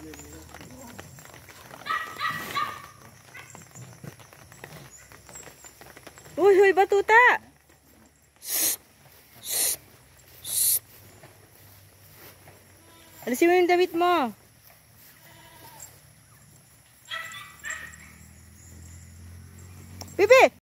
Uy, huy, batuta! Alisin mo yung damit mo. Pipi!